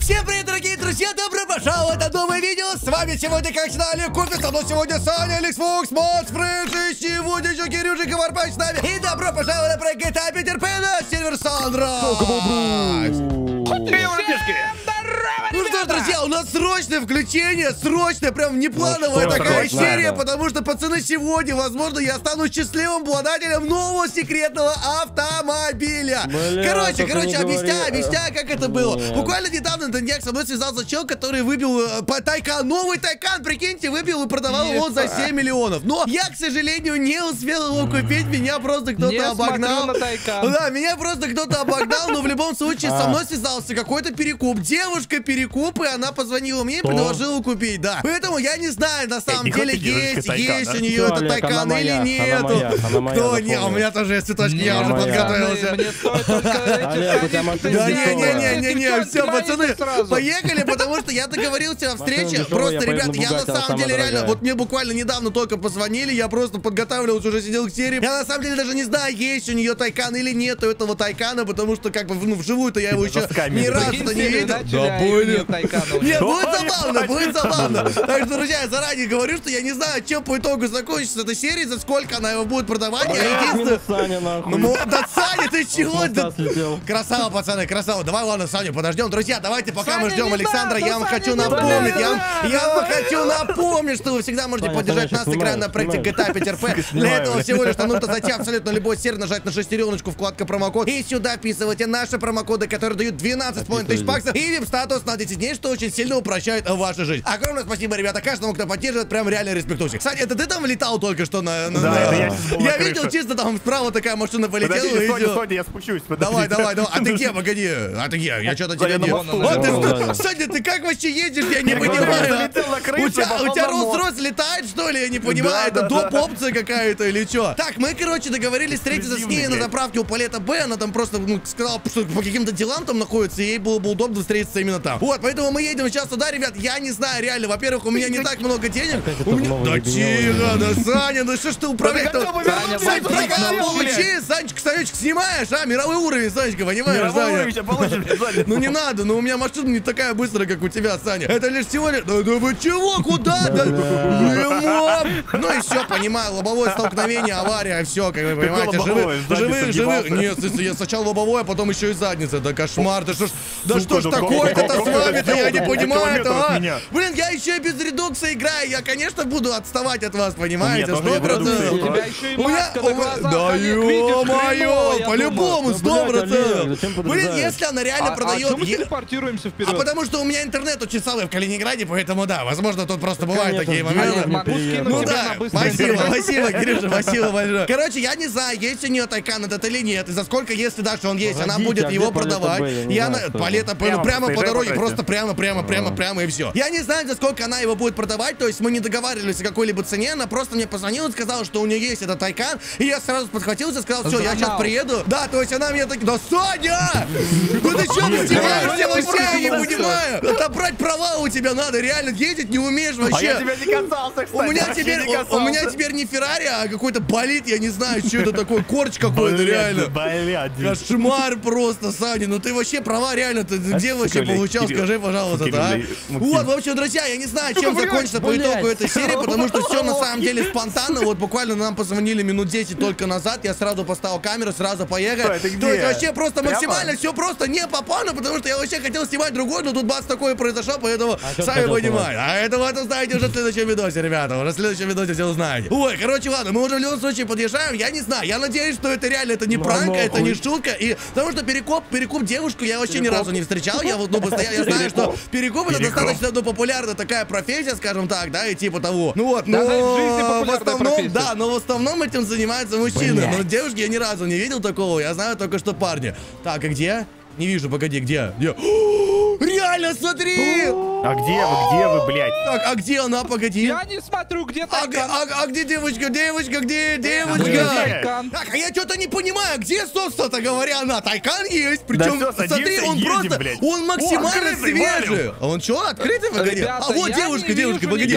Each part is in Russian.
Всем привет, дорогие друзья! Добро пожаловать на новое видео! С вами сегодня, как всегда, Олег Куфис, но сегодня Саня, Алекс Фокс, Макс Фрэнк, и сегодня еще Кирюшек и Варпач с нами. И добро пожаловать на проект GTA Peter Pan на сервер Sunrise! Ну что ж, друзья, у нас срочное включение, срочное, прям внеплановая такая серия, потому что, пацаны, сегодня, возможно, я стану счастливым обладателем нового секретного автомобиля. Короче, объясняю, как это было. Буквально недавно на днях со мной связался чел, который выбил Тайкан, новый Тайкан, прикиньте, выбил и продавал его за 7 миллионов. Но я, к сожалению, не успел его купить, меня просто кто-то обогнал. Да, меня просто кто-то обогнал, но в любом случае со мной связался какой-то перекуп. Девушка перекуп, и она позвонила мне и предложила купить, да. Поэтому я не знаю, на самом деле, есть у нее этот Тайкан или нету. Кто? Не, у меня тоже есть цветочки, я уже подготовился. Да не, все, пацаны, поехали, потому что я договорился о встрече. Просто, ребят, я на самом деле реально, вот мне буквально недавно только позвонили, я просто подготавливался, уже сидел к серии. Я на самом деле даже не знаю, есть у нее Тайкан или нету этого Тайкана, потому что как бы, ну, вживую-то я его еще ни разу-то не видел. Да, понял. Не, будет забавно. Так что, друзья, я заранее говорю, что я не знаю, чем по итогу закончится эта серия, за сколько она его будет продавать. Да, Саня, ты чего? Красава, пацаны, красава. Давай, ладно, Саню подождем. Друзья, давайте, пока мы ждем Александра, я вам хочу напомнить, что вы всегда можете поддержать нас, играя на проекте GTA Peter Pan. Для этого всего лишь нужно зайти абсолютно любой сервер, нажать на шестереночку, вкладка промокод, и сюда вписывайте наши промокоды, которые дают 12,5 тысяч баксов и вип-статус на 10 дней, что очень сильно упрощает вашу жизнь. Огромное спасибо, ребята, каждому, кто поддерживает, прям реально респектусик. Кстати, это ты там летал только что на... Я видел, чисто там справа такая машина полетела. Подожди, я спущусь. Давай. А ты где, погоди? А ты где? Я что-то тебя не... Саня, ты как вообще едешь? Я не понимаю. У тебя Rolls-Royce летает, что ли? Я не понимаю. Это доп. Опция какая-то или что? Так, мы, короче, договорились встретиться с ней на заправке у Палета Б. Она там просто сказала, что по каким-то делам там находится, и ей было бы удобно встретиться именно там. Вот, поэтому мы едем сейчас туда, ребят. Я не знаю, реально. Во-первых, у меня не так много денег. Да тихо, да, Саня, ну что ж ты управляешь-то? Санечка, получи, Санечка, Санечка, снимаешь, а? Мировой уровень, Санечка, понимаешь, Саня? Ну не надо, ну у меня машина не такая быстрая, как у тебя, Саня. Это лишь всего лишь... Да вы чего? Куда? Ну и все, понимаю, лобовое столкновение, авария, все, как вы понимаете, живых. Нет, я сначала лобовое, а потом еще и задница. Да кошмар, да что ж такое-то с вами-то, я не понимаю этого, а? Блин, я еще и без редукса играю, я, конечно, буду отставать от вас, понимаете, 100%. У тебя еще и маска на глазах. Да ё-моё, по-любому, 100%. Блин, если она реально продает... А мы телепортируемся вперед? А потому что у меня интернет очень слабый в Калининграде, поэтому да, возможно, тут просто бывают такие моменты. Ну да, спасибо, Кирюша, спасибо большое. Короче, я не знаю, есть у нее Тайкан этот или нет, и за сколько, если даже он есть, она будет его продавать. Палета прямо по дороге, просто прямо, и все. Я не знаю, за сколько она его будет продавать, то есть мы не договаривались о какой-либо цене, она просто мне позвонила и сказала, что у нее есть этот Тайкан, и я сразу подхватился, сказал, все, я сейчас приеду. Да, то есть она мне так, да, Саня! Ну ты что, издеваешься вообще, я не понимаю. Отобрать права у тебя надо, реально, ездить не умеешь вообще. А я тебя не касался, кстати. У меня теперь не Феррари, а какой-то болид, я не знаю, что это такое, корч какой-то, реально. Кошмар просто, Саня, ну ты вообще права, реально, ты где вообще получал, скажи, пожалуйста, да? Вот, в общем, друзья, я не знаю, чем закончится по итогу этой серии, потому что все на самом деле спонтанно, вот буквально нам позвонили минут 10 только назад, я сразу поставил камеру, сразу поехал. То есть вообще просто максимально все просто не по плану, потому что я вообще хотел снимать другой, но тут бац такое произошло, поэтому сами понимаете. А это вы это знаете уже в следующем видосе, ребята, уже в следующем видосе все узнаете. Ой, короче, ладно, мы уже в любом случае подъезжаем, я не знаю, я надеюсь, что это реально, это не пранк, это не шутка, и потому что перекуп девушку я вообще ни разу не встречал, я вот, я знаю, что перекуп это достаточно, популярная такая профессия, скажем так, да, и типа того. Ну вот, но в основном, да, но в основном этим занимаются мужчины, но девушки я ни разу не видел такого, я знаю только что парни. Так, а где? Не вижу, погоди, где? Реально, смотри! А где вы, блядь? Так, а где она, погоди? Я не смотрю, где Тайкан. А где девочка, где девочка? Так, а я что-то не понимаю, где, собственно говоря, она? Тайкан есть, причем, смотри, он просто, он максимально свежий. А он что, открытый, погоди? А вот девушка, погоди.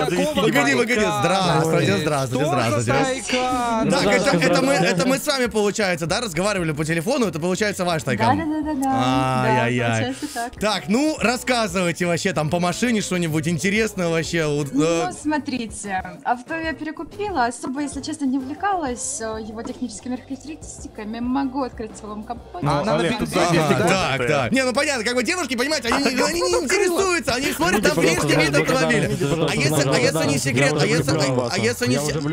Здравствуйте. Так, это мы с вами, получается, да, разговаривали по телефону, это получается ваш Тайкан. Да. Ай-яй-яй. Так, ну, рассказывайте вообще там по машине что-нибудь интересное вообще. Вот, Ну, смотрите, авто я перекупила, особо, если честно, не увлекалась его техническими характеристиками. Могу открыть вам компанию. Она на Олег, тут бензине. есть Так. Не, ну понятно, как бы девушки, понимаете, они не интересуются, они смотрят на внешний вид автомобиля. А если не секрет, а если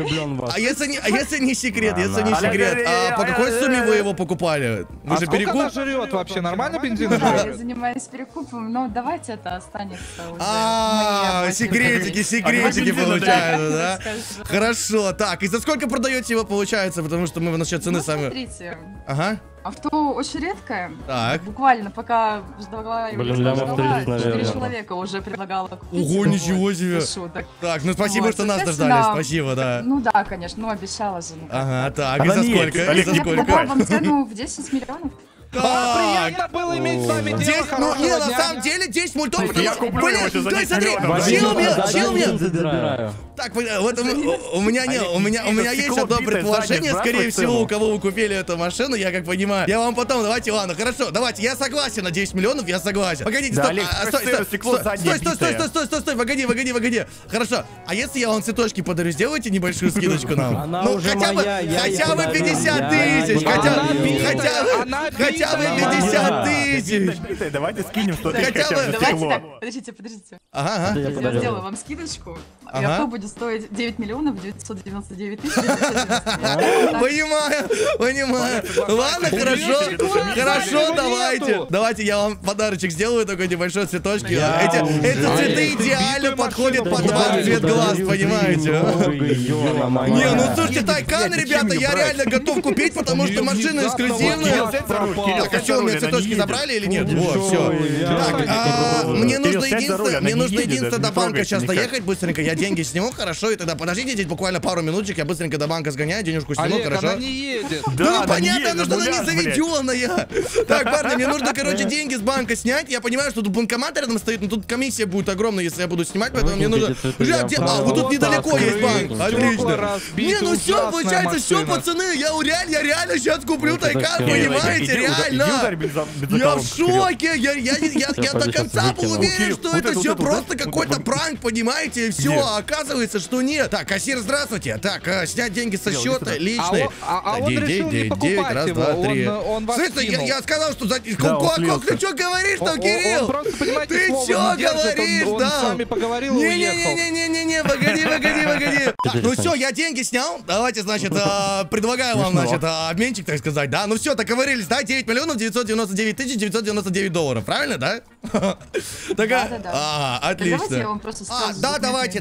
не секрет, по какой сумме вы его покупали? Вы же Сколько она перекуп? жрет вообще? Нормально бензин Да, я жрет? занимаюсь перекупом, но давайте это останется уже. Секретики получаются, да? Скажу. Хорошо, так, и за сколько продаете его, получается? Потому что мы насчет цены Ну, сами... смотрите, Ага, авто очень редкое. так. Буквально пока ждала его, Блин, лямов 30, 4 наверное. человека уже предлагала купить. Ого, его, ничего вот, себе. шуток. Так, ну спасибо, Вот, что нас соответственно, дождались, спасибо, да. Ну да, конечно, ну обещала же. Ну, Ага, так, и Она за не сколько? едет, И Олег, за не я сколько? покупала вам цену в 10 миллионов. Так, Приятно было иметь с вами дело 10, ну не, хорошего на дня. самом деле 10 мультов, Я потому что, куплю его еще за блин, 10 смотри, миллионов. чил мне. Забираю. Так, вот у меня не, у меня есть одно предположение, скорее всего, у кого вы купили эту машину, я как понимаю. Я вам потом, давайте, ладно, хорошо, давайте, я согласен на 10 миллионов, я согласен. Погодите, Да, стоп, Олег, стой, погоди. Хорошо, а если я вам цветочки подарю, сделайте небольшую скидочку нам? Она Ну, уже хотя бы моя, я хотя бы ей 50 подарил. тысяч, Я хотя бы ей 50 тысяч. Давайте скинем 100 тысяч Хотя хотя бы- бы за Давайте стекло. так, подождите. Ага. Я подарю. сделаю вам скидочку, и Ага. авто будет стоить 9 миллионов 999 тысяч 999. Понимаю. Ладно, хорошо, давайте. нету. Давайте я вам подарочек сделаю, такой небольшой цветочки. Я Эти уже цветы идеально Битую подходят машину под ваш подарю. цвет глаз, понимаете? Не, ну слушайте, Нет, Тайкан, зачем ребята, мне я брать? реально готов купить, потому что машина эксклюзивная. Так, а что, у меня цветочки забрали или нет? Вот, все. Так, мне нужно сядь за руль, она не едет, единственное даже до не банка трогается сейчас никак. доехать быстренько, я деньги сниму, хорошо, и тогда подождите здесь буквально пару минуточек, я быстренько до банка сгоняю, денежку сниму, Олег, хорошо? она не едет. Ну, понятно, что она не заведенная. Так, парни, мне нужно, короче, деньги с банка снять. Я понимаю, что тут банкомат рядом стоит, но тут комиссия будет огромная, если я буду снимать, поэтому мне нужно... вот тут недалеко есть банк. Отлично. Не, ну все, получается, все, пацаны, я реально сейчас куплю Тайкан, понимаете, реально. Я в шоке, я до конца был уверен, что это все просто какой-то пранк, понимаете, и все, а оказывается, что нет. Так, кассир, здравствуйте. Так, снять деньги со счета, личные. А он решил не покупать его, он вас Слышите, кинул. я сказал, что за... Да, он слился. Ты что говоришь там, Он Кирилл? просто, понимаете, Ты слова чё не держит, говоришь, он да? с вами поговорил и уехал. Не-не-не, погоди. Так, ну все, я деньги снял. Давайте, значит, предлагаю вам, значит, обменчик, так сказать, да? Ну все, договорились, да? 9 миллионов 999 тысяч 999 долларов, правильно, да? Такая... Да. Отлично. Давайте я вам просто сразу Да, давайте.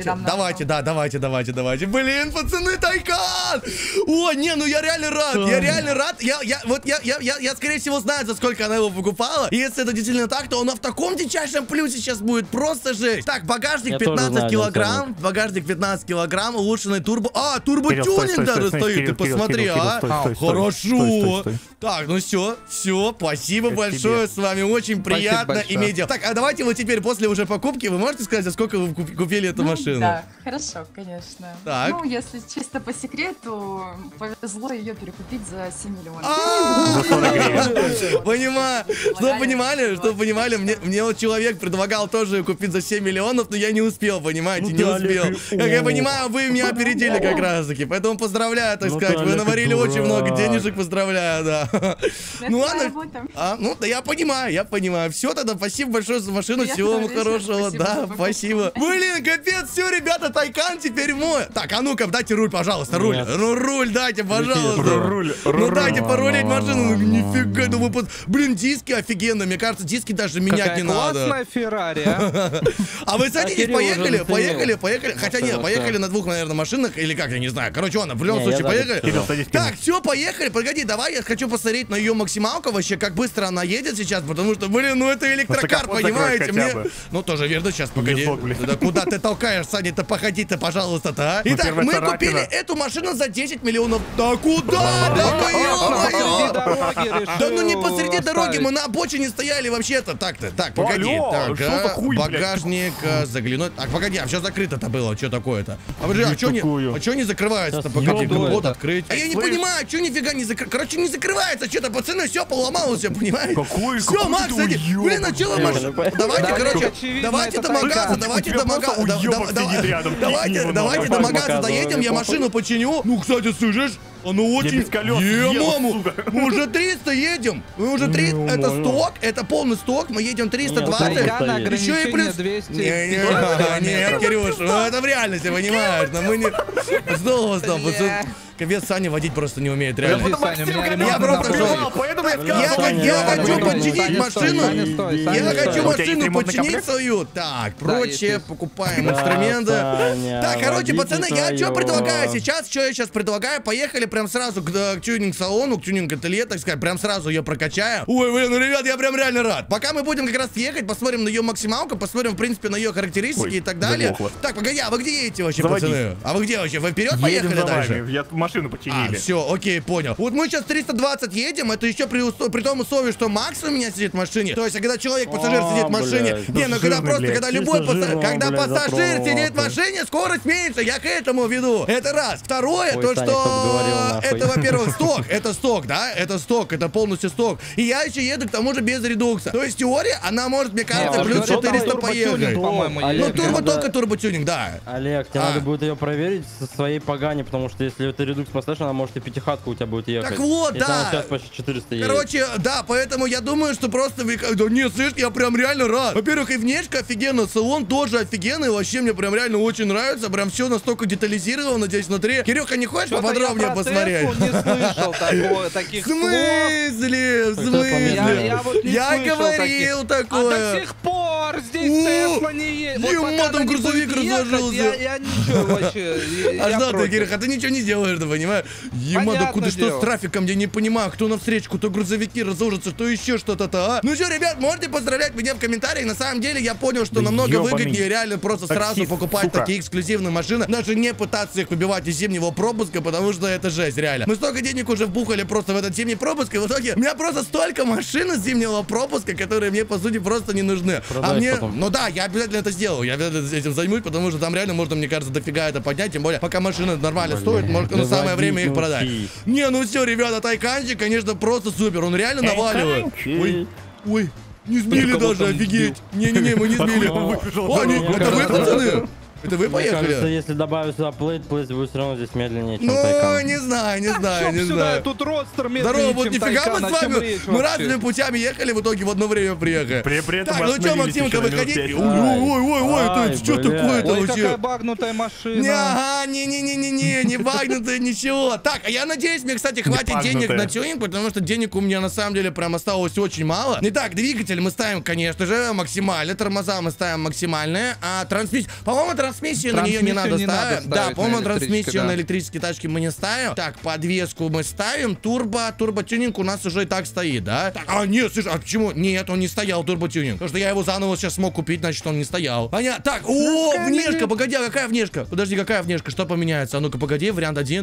Блин, пацаны, Тайкан! О, не, ну я реально рад. Я, скорее всего, знаю, за сколько она его покупала. И если это действительно так, то она в таком дичайшем плюсе сейчас будет. Просто жесть. Так, багажник Я тоже 15 знаю, килограмм. Багажник 15 килограмм, улучшенный турбо. Турботюнинг даже стоит, ты посмотри, Хорошо. Так, ну все, спасибо большое, с вами очень приятно большое. иметь дело. Так, а давайте вот теперь после уже покупки, вы можете сказать, за сколько вы купили эту машину? Да, хорошо, конечно. Так. Ну, если чисто по секрету, повезло ее перекупить за 7 миллионов. Понимаю. Что понимали, мне вот человек предлагал тоже купить за 7 миллионов, но я не успел, понимаете, не успел. Как я понимаю, вы меня опередили как раз таки, поэтому поздравляю, так сказать, вы наварили очень много денежек, поздравляю, да. Ну ладно. Ну да я понимаю. Все тогда, спасибо большое за машину, всего вам хорошего, да, спасибо. Блин, капец, все, ребята, Тайкан теперь мой. Так, а ну-ка, дайте руль, пожалуйста, руль. Ну, руль дайте, пожалуйста. Ну дайте порулить машину, нифига, думаю, блин, диски офигенно, мне кажется, диски даже менять не надо. Классная Феррари, а? А вы садитесь, Кирилл уже поехали. Хотя нет, поехали на двух, наверное, машинах, или как, я не знаю. Короче, ладно, в любом Не, случае, я поехали. Кирилл, садись ко мне. Так, все, поехали. Погоди, давай я хочу посмотреть на ее максималку вообще, как быстро она едет сейчас, потому что, блин, ну это электрокар, капот понимаете? закрой хотя мне... бы. Ну тоже верно, сейчас, погоди. смог, блин. Да куда ты толкаешь, Саня-то, походи-то, пожалуйста-то, а? Итак, первая мы царапина. купили эту машину за 10 миллионов. Да куда? Да ну ё-моё! Да ну не посреди дороги, мы на обочине стояли вообще-то. Так-то, так, погоди. Алло, Так, что за хуй, блядь? багажник, заглянуть. Так, погоди, а все закрыто-то было, что такое-то? А подожди, а что не закрывается-то? Погоди, ёбаный. капот открыть. А я не Слышь? понимаю, что нифига не закрывается. Короче, не закрывается что-то, пацаны, все поломалось, все, понимаете? Какой Все, Макс, ты блин, а что вы уёбан, Давай давайте, Да, короче, очевидно, давайте это до магаза, Тайкан. давайте У тебя до магаза, просто уёбок сидит рядом, давайте до магаза доедем, я машину починю. Ну, кстати, слышишь? Оно очень... без колес ел, маму, сука. мы уже 300 едем. Мы уже 300, это сток, это полный сток, мы едем 320. Тайкан Еще и плюс... ограничение 200. Нет, Кирюш, ну это в реальности, понимаешь, но мы не... Снова стоп, капец, Саня водить просто не умеет, реально. Подожди, Саня, у меня Я ремонт просто на жёлтый. дороге. Поэтому я сказал, Я хочу починить Саня, машину. стой, Саня, стой, Я Саня, хочу стой. У тебя есть машину ремонтный починить комплект? свою. Так, прочее, естественно. покупаем Да, инструменты. Саня, Так, короче, водите пацаны, я что своё. предлагаю сейчас? Что я сейчас предлагаю? Поехали прям сразу к тюнинг-салону, к тюнинг-ателье, так сказать. Прям сразу ее прокачаем. Ой, блин, ну, ребят, я прям реально рад. Пока мы будем как раз ехать, посмотрим на ее максималку, посмотрим, в принципе, на ее характеристики Ой, и так далее. заглохло. Так, погоди, а вы где едете вообще, Заводись. пацаны? А вы где вообще? Вы вперед Едем поехали за дальше? вами, я машину починили. Все, окей, понял. Вот мы сейчас 320 едем, это еще при том условии, что Макс у меня сидит в машине. То есть, когда человек-пассажир сидит в машине... блядь, Не, ну когда жирный, просто, блядь. когда любой Чисто жирного, когда блядь, пассажир затронул, сидит в нахуй. машине, скорость меньше, я к этому веду. Это раз. Второе, Ой, то, Саня, кто бы говорил, что... нахуй. Это, во-первых, сток. Это сток, да? Это сток, это полностью сток. И я еще еду, к тому же, без редукса. То есть, теория, она может, мне кажется, Нет, плюс что там 400 турботюнинг, поехать. по-моему, Олег, Ну, есть. турбо надо- только турботюнинг, да. Олег, тебе надо будет ее проверить со своей погани, потому что если ты редукс поставишь, она может и пятихатка у тебя будет ехать. Так вот, Если она да. сейчас почти 400 едет. Короче, да, поэтому я думаю, что просто... Да нет, слышь, я прям реально рад. Во-первых, и внешка офигенно, салон тоже офигенный, вообще мне прям реально очень нравится, прям все настолько детализировано здесь внутри. Кирюха, не хочешь Что-то поподробнее я про посмотреть? Теслу не слышал таких В слов. смысле? В Так, смысле? Я вот не Я слышал говорил А до такое. сих пор здесь О, Тесла не едет. Вот ема, пока там она не грузовик будет ехать, разложился. Я ничего вообще. А я что ты, против. Кирюха, ты ничего не делаешь, да понимаешь? Ема, да Понятное куда что дело. с трафиком, я не понимаю, кто навстречку, то грузовики разложатся, то еще что-то, а? Ну что, ребят, можете поздравлять меня в комментариях, на самом деле я понял, что Да намного ёбаный выгоднее реально просто сразу таксист, покупать сука. такие эксклюзивные машины, даже не пытаться их выбивать из зимнего пропуска, потому что это жесть, реально. Мы столько денег уже вбухали просто в этот зимний пропуск, и в итоге у меня просто столько машин из зимнего пропуска, которые мне, по сути, просто не нужны. Продай А мне, потом. ну да, я обязательно это сделаю, я обязательно этим займусь, потому что там реально можно, мне кажется, дофига это поднять, тем более, пока машина нормально стоит, может, ну, самое время их продать. Не, ну все, ребята, Тайканчик, конечно, просто супер, он реально наваливает. Ой, ой, не сбили кого даже, там офигеть. Не-не-не, мы не сбили. Откуда он выбежал? О, Здорово. это вы, пацаны? Это вы Мне кажется, поехали? если добавить сюда плейт будет все равно здесь медленнее, чем Ну, Тайкан. не знаю, Чтоб не сюда, знаю. тут родстер медленнее, Здорово, вот чем нифига Тайкан, мы о с чем вами, речь мы вообще? разными путями ехали, в итоге в одно время приехали. При этом Так, мы ну что, остановились Максимка, еще на минут выходи. 5. Ой, Ай, это что блядь. такое-то Ой, какая вообще? багнутая машина. Не, ага, не багнутое ничего. Так, а я надеюсь, мне, кстати, хватит денег на тюнинг, потому что денег у меня на самом деле прям осталось очень мало. Итак, двигатель мы ставим, конечно же, максимально, тормоза мы ставим максимальные, а трансмиссию, по-моему, трансмиссию на нее не надо ставить. Да, по-моему, трансмиссию на электрические тачки мы не ставим. Так, подвеску мы ставим, турбо-тюнинг у нас уже и так стоит, да? Так, а нет, слушай, а почему? Нет, он не стоял, турбо-тюнинг. Потому что я его заново сейчас смог купить, значит, он не стоял. Понятно. Так, о, внешка, погоди, а какая внешка? Подожди, какая внешка? Что поменяется? А ну-ка, погоди, вариант 1.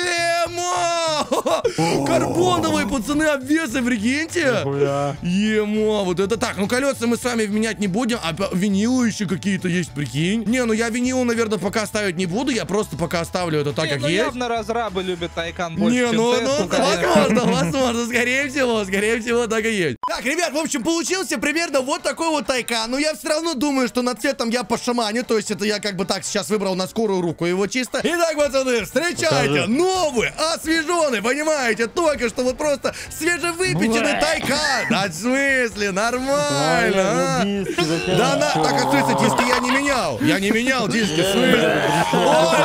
Ема! Карбоновые, пацаны, обвесы, прикиньте! Ема, вот это так. Ну, колеса мы с вами менять не будем, а винилы еще какие-то есть, прикинь. Не, ну я винил, наверное, пока ставить не буду, я просто пока оставлю это так, как есть. Явно разрабы любят Тайкан больше, Не, чем ну, Теслу, конечно. возможно, скорее всего, так и есть. Так, ребят, в общем, получился примерно вот такой вот Тайкан. Но я все равно думаю, что над цветом я пошаманю, то есть это я как бы так сейчас выбрал на скорую руку его чисто. Итак, пацаны, встречайте, новый, освеженный, понимаете, только что вот просто свежевыпеченный Тайкан. Да, в смысле, нормально, а? Да, так, а в смысле, диски я не менял диски, в смысле? Ой,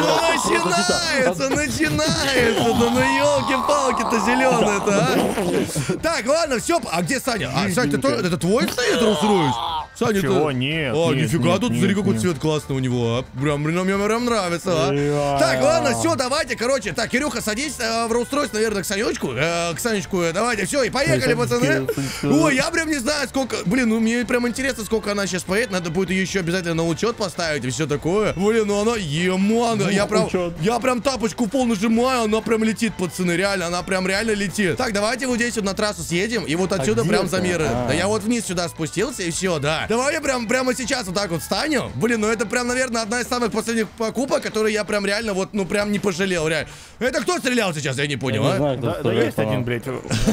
ну начинается, да ну елки-палки-то зеленые-то, а? Так, ладно, все, а где Саня? А, Саня, это твой стоит Rolls-Royce? Саня, Чего? Нет, О, нет, нифига, нет, тут нет, смотри, какой нет. цвет классный у него, а. Мне прям нравится, а. Так, ладно, все, давайте, короче, так, Кирюха, садись в Rolls-Royce, наверное, к Санечку, давайте, все, и поехали, пацаны. Ой, я прям не знаю, сколько, блин, ну мне прям интересно, сколько она сейчас поедет, надо будет ее еще обязательно на учет поставить и все такое. Блин, ну она, еманга, я прям тапочку в пол нажимаю, она прям летит, пацаны, реально, она прям реально летит. Так, давайте вот здесь вот на трассу съедем, и вот отсюда прям замеры. Да я вот вниз сюда спустился, и все, да. Давай. Давай я прямо сейчас вот так вот встану. Блин, ну это прям, наверное, одна из самых последних покупок, которые я прям реально вот, ну прям не пожалел, реально. Это кто стрелял сейчас, я не понял, а? Да есть один, блядь.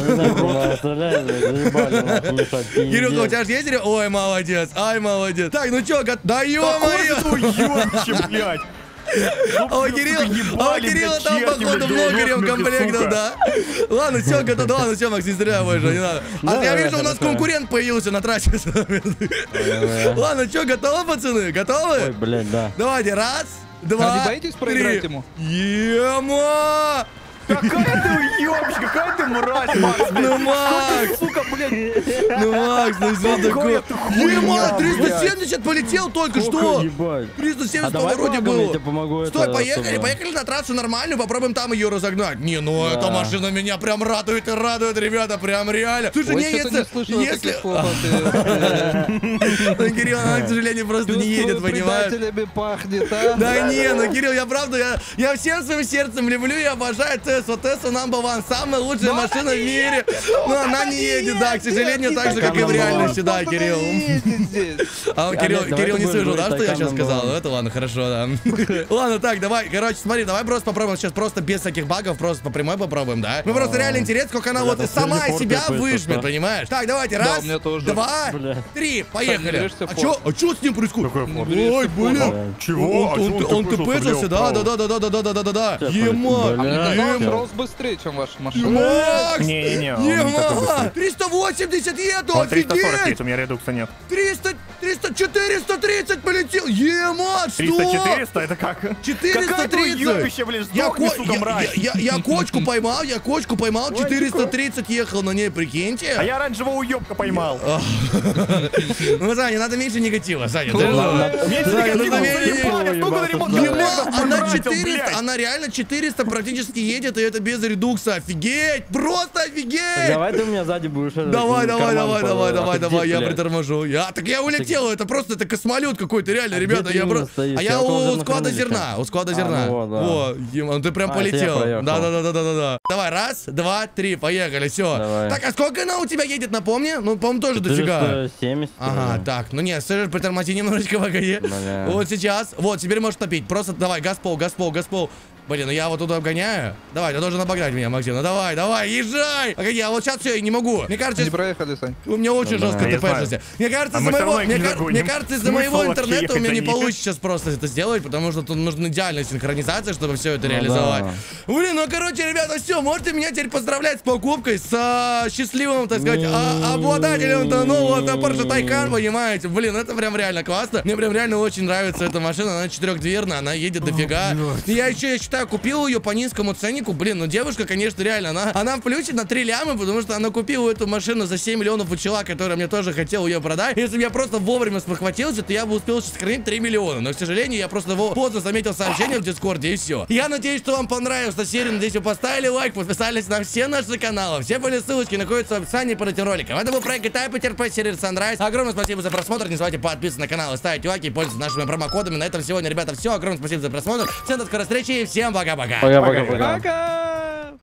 Кирюха, у тебя же есть? Ой, молодец, ай, молодец. Так, ну чё, да ё-моё. блядь. О, Кирилла там, походу, блогерем комплектов, да. Ладно, все, готово. Ладно, все, Макс, не стреляй больше, не надо. А я вижу, у нас конкурент появился на трассе. Ладно, что, готовы, пацаны? Готовы? Ой, блядь, да. Давайте, раз, два, не боитесь проиграть ему? Ема! Какая ты уёбищ, какая ты мразь, Макс, блядь. Ну, Макс! Сука, блядь. Ну, Макс, ну что такое? Ема, 370 полетел только что! Ебать. 370 А в давай повороте флагом я было. тебе помогу. Стой, это, поехали, чтобы- поехали на трассу нормальную, попробуем там ее разогнать. Не, ну Да. эта машина меня прям радует и радует, ребята, прям реально. Слушай, Ой, не, что-то не слышал если... таких слов от, Ну, Кирилл, она, к сожалению, просто не едет, понимаешь? предателями пахнет, а? Да не, ну, Кирилл, я правда, я всем своим сердцем люблю и обожаю Теслу. Тесла number one, самая лучшая машина в мире. Но она не едет, да, к сожалению, так же, как и в реальности, да, Кирилл. А Кирилл не слышал, да, что я сейчас сказал? Ну, это ладно, хорошо, да. Ладно, так, давай, короче, смотри, давай просто попробуем сейчас просто без всяких багов, просто по прямой попробуем, да? Мы просто реально интересно, сколько она вот сама себя выжмет, понимаешь? Так, давайте, раз, у меня тоже. два, три, поехали. берешься, А чё с ним происходит? Какой форт? Ой, блин. Чего? Он тпсился, да. Ема. Но он Ема. рос быстрее, чем ваша машина. Макс! Не-не-не, он не такой Ема! быстрый. 380 еду, Он 340 офигеть! есть, у меня редукса нет. 430 полетел! Ема, что? 300-400, это как? 430. Какая ты уёбище, блин, сдохни, сука, мразь. Я кочку поймал, 430 ехал на ней, прикиньте. А я оранжевого уёбка поймал. Ну, Саня, надо меньше негатива, Саня. Меньше Саня, негатива, надо меньше заебали, сколько на ремонт Ема, комплектов она потратил, 400, блядь. она реально 400 практически едет, и это без редукса. Офигеть! Просто офигеть! Давай ты у меня сзади будешь. Давай, я приторможу. приторможу. Так я улетел, это просто это космолет какой-то, реально, А ребята, где я ты просто... именно стоишь? А Я я около у зерна склада хранилища. зерна, у склада зерна. ну вот, да. Во, Ема, ты прям А, это я полетел. проехал. Да. Давай, раз, два, три, поехали, все. Давай. Так, а сколько она у тебя едет, напомни? Ну, по-моему, тоже дофига. 470. Ага, так, ну нет, все же притормози немножечко, погоди. Бля. Вот сейчас, вот, теперь можешь топить. Просто давай, газ-пол. Блин, ну я вот туда обгоняю. Давай, ты должен обогнать меня, Максим. Ну давай, езжай. Погоди, а вот сейчас все, я не могу. Мне кажется, Не проехали, Сань. у меня очень Да, жестко я ТПшится. знаю. Мне кажется, А из-за мы всё моего, равно их не догоним. мне кажется, из-за моего Смысл интернета у меня вообще не ехать на получится сейчас просто это сделать, потому что тут нужна идеальная синхронизация, чтобы все это реализовать. да. Блин, ну короче, ребята, все, можете меня теперь поздравлять с покупкой, с счастливым, так сказать, обладателем нового Porsche Taycan, понимаете? Блин, это прям реально классно. Мне прям реально очень нравится эта машина, она четырехдверная, она едет дофига. И я еще, я считаю, купил ее по низкому ценнику. Блин, ну девушка, конечно, реально, она в плюсе на 3 ляма, потому что она купила эту машину за 7 миллионов у чела, который мне тоже хотел ее продать. Если бы я просто вовремя спохватился, то я бы успел сохранить 3 миллиона. Но, к сожалению, я просто поздно заметил сообщение в Дискорде, и все. Я надеюсь, что вам понравилась эта серия. Надеюсь, вы поставили лайк, подписались на все наши каналы. Все были ссылочки находятся в описании под этим роликом. Это был проект GTA Peter серии Sunrise. Огромное спасибо за просмотр. Не забывайте подписываться на канал и ставить лайки, и пользоваться нашими промокодами. На этом сегодня, ребята, все. Огромное спасибо за просмотр. Всем до скорой встречи и всем пока-пока. Пока-пока. Пока!